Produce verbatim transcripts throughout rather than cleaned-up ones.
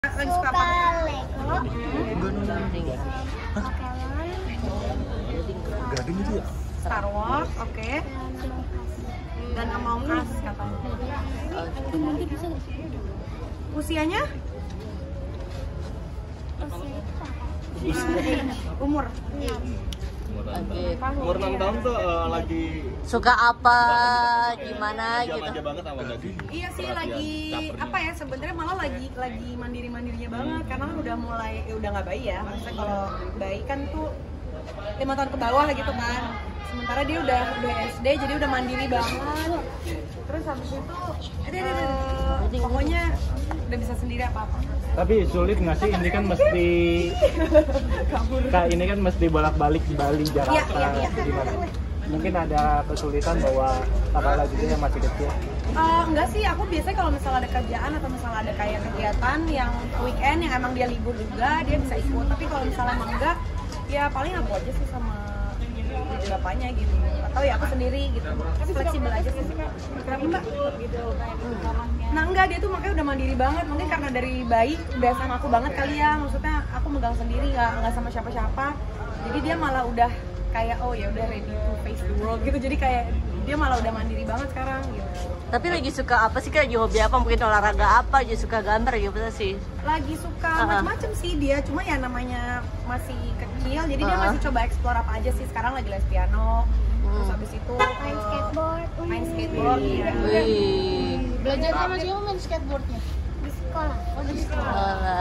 Lagi suka apa? Lego, Pokemon, Gading itu ya? Star Wars, oke. Okay. Dan Among Us katanya. Usianya? Umur? Oke. Umur enam tahun tuh uh, lagi Suka apa? Gimana gitu? aja banget sama gading. Iya sih, lagi apa ya, sebenarnya malah lagi lagi mandiri mandirinya banget karena kan udah mulai ya udah nggak bayi ya. Maksudnya kalau bayi kan tuh lima tahun ke bawah gitu kan. Sementara dia udah udah S D jadi udah mandiri banget. Terus habis itu uh, pokoknya udah bisa sendiri apa apa. Tapi sulit nggak sih, ini kan mesti Kak, ini kan mesti bolak-balik di Bali, Jakarta, Iya, iya, iya. gimana? Mungkin ada kesulitan bahwa kakak lagi yang masih kecil. Uh, enggak sih, aku biasanya kalau misalnya ada kerjaan atau misalnya ada kayak kegiatan yang weekend yang emang dia libur juga, dia bisa ikut. Tapi kalau misalnya emang enggak, ya paling aku aja sih sama bapaknya gitu. Atau ya aku sendiri gitu. Fleksibel aja sih. Kenapa mbak? Gitu, kayak nah enggak, dia tuh makanya udah mandiri banget. Mungkin karena dari bayi udah sama aku banget kali ya. Maksudnya aku megang sendiri, nggak nggak sama siapa-siapa. Jadi dia malah udah kayak oh ya udah ready to face the world gitu. Jadi kayak dia malah udah mandiri banget sekarang gitu. Tapi lagi suka apa sih Kak? Lagi hobi apa? Mungkin olahraga apa? Lagi suka gambar gitu sih? Lagi suka Uh-huh. macam-macam sih dia, cuma ya namanya masih kecil, jadi dia Uh-huh. masih coba explore apa aja sih. Sekarang lagi les piano, terus Hmm. habis itu main uh, skateboard, main skateboard. Iya. Wih. Belajar sama siapa main skateboardnya? di sekolah. Oh di sekolah.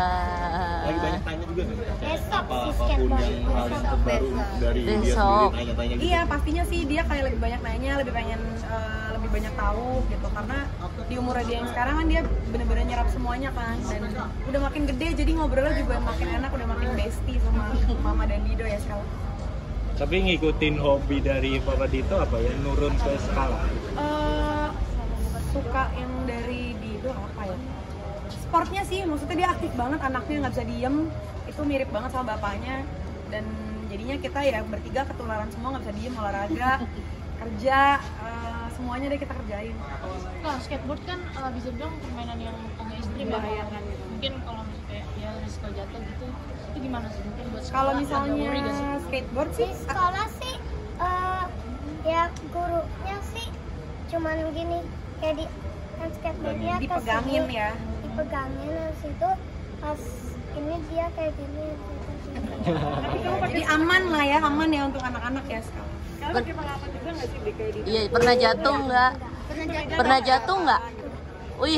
Lagi Olah. banyak tanya juga nih. Besok Apa sih apapun skateboard. yang hal yang terbaru dari dia Besok. sendiri tanya-tanya gitu. Iya, pastinya sih dia kayak lebih banyak nanya, lebih pengen uh, lebih banyak tahu gitu. Karena di umur dia yang sekarang kan dia bener-bener nyerap semuanya kan, dan udah makin gede jadi ngobrolnya juga makin enak, udah makin bestie sama Mama dan Dido ya sekarang. Tapi ngikutin hobi dari Papa Dito apa ya? Nurun ke skala? Uh, suka yang dari Dido apa ya? Sportnya sih, maksudnya dia aktif banget, anaknya nggak bisa diem, itu mirip banget sama bapaknya, dan jadinya kita ya bertiga ketularan semua, nggak bisa diem, olahraga, kerja, uh, semuanya deh kita kerjain. Nah, skateboard kan uh, bisa bilang permainan yang agak ekstrim ya. Membahayakan gitu. Mungkin kalau misalnya kayak ya risiko jatuh gitu, itu gimana sih? Mungkin buat sekolah Kalau agak misalnya worry gak sih? skateboard Di sih, sekolah sih eh, ya gurunya sih cuman gini, kayak di kan skateboardnya ke dipegangin sini, ya. dipegangin, habis itu pas ini dia kayak gini. Jadi aman lah ya, aman ya untuk anak-anak ya sekarang. Per- Iya, pernah jatuh nggak? Pernah jatuh nggak? Wih,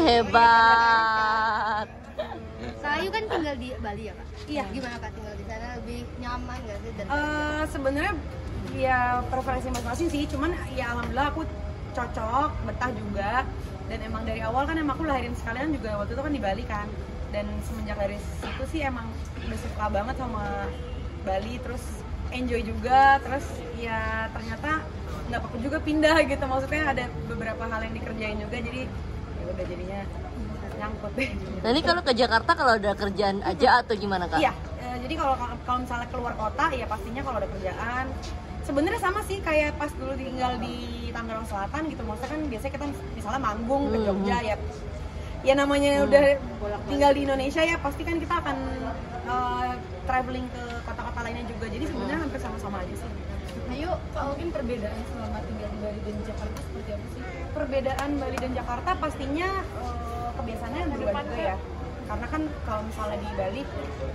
hebat. Sayu kan tinggal di Bali ya Kak? Iya. Gimana Kak tinggal di sana, lebih nyaman nggak sih? Dan Eh, sebenarnya ya preferensi masing-masing sih, cuman ya alhamdulillah aku cocok, betah juga, dan emang dari awal kan emang aku lahirin sekalian juga waktu itu kan di Bali kan, dan semenjak dari situ sih emang udah suka banget sama Bali, terus enjoy juga, terus ya ternyata nggak apa-apa juga pindah gitu, maksudnya ada beberapa hal yang dikerjain juga, jadi ya udah jadinya nyangkut deh. Nah ini kalau ke Jakarta kalau ada kerjaan aja atau gimana Kak? Iya, eh, jadi kalau kalau misalnya keluar kota ya pastinya kalau ada kerjaan. Sebenarnya sama sih kayak pas dulu tinggal di Tangerang Selatan gitu. Maksudnya kan biasanya kita misalnya manggung ke Jogja ya. Ya namanya udah tinggal di Indonesia ya pasti kan kita akan eh, traveling ke kota-kota lainnya juga. Jadi sebenarnya hampir sama-sama aja sih. Ayo, mungkin perbedaan selama tinggal di Bali dan Jakarta seperti apa sih? Perbedaan Bali dan Jakarta pastinya eh, kebiasaannya berubah juga ya. Karena kan kalau misalnya di Bali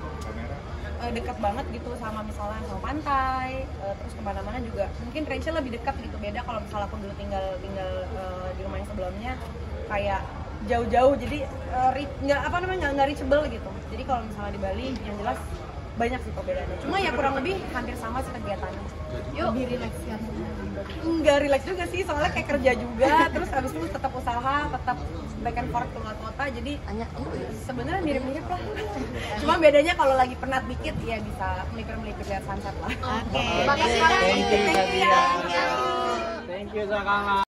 eh, dekat banget gitu sama misalnya sama pantai, eh, terus kemana-mana juga mungkin range-nya lebih dekat gitu. Beda kalau misalnya aku dulu tinggal tinggal eh, di rumah yang sebelumnya kayak jauh-jauh, jadi eh, ri- nggak apa namanya nggak nggak reachable gitu. Jadi kalau misalnya di Bali yang jelas banyak sih perbedaannya. Cuma ya kurang lebih hampir sama sih kegiatannya. Yuk, lebih rileks kan? Nggak relax juga sih, soalnya kayak kerja juga, terus habis itu tetap usaha, tetap back and forth keluar kota, jadi Hanya sebenarnya mirip-mirip lah. Cuma bedanya kalau lagi penat dikit ya bisa melipir-melipir lihat sunset lah. Oke. Thank you, Nadia. Thank you, Zakala.